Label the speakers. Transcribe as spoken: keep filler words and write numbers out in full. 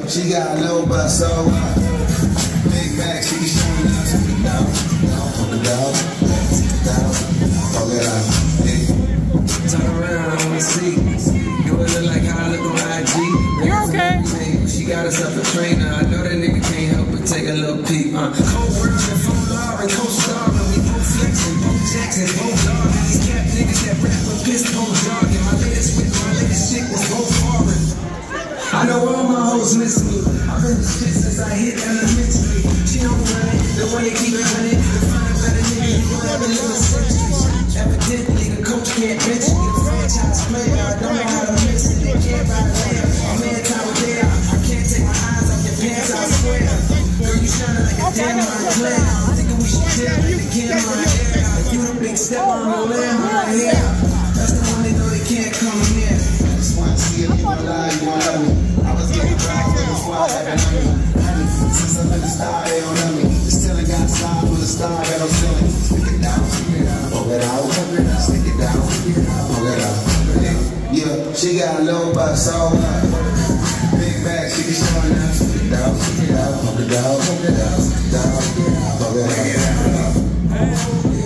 Speaker 1: she got a low butt, so what? Big back, she be showing up to the down, down, pump it down, down, pump it out. Hey. Turn around, I wanna see. Do it look like how I look on I G.
Speaker 2: You're okay.
Speaker 1: She got herself a trainer. I know that nigga can't help but take a little peek. Uh. Co-working, phone Lauren, co-starring. We both flexing, both Jackson, both dogging. These cap niggas that rap with pistol jogging. My latest with my latest shit was both foreign. I know all my hoes miss me. I've been this shit since I hit elementary. She don't run it, the one that keep it running. To find a better nigga, you gon' have to live a century. Evidently, the coach can't bench me. The franchise player, I don't know how to mix it. They can't ride a lamb. I'm in time with there. I can't take my eyes off your pants, I swear. Girl, you shining like a damn line player. Thinking we should chill like the can on my hair. If you the big step on the lamb right here, that's the one they know they can't come in. I just want to see if you wanna lie, you wanna love me. I was getting proud before I had money. Since I'm in the star, they don't know me. Still ain't got slide with a star that I'm selling. Stick it down, pull it out, stick it down, pull it out. Yeah, she got a low butt, so what? Big bag, she be showing up. Stick it down, stick it out, pump it down, pump it down, down, pump it out.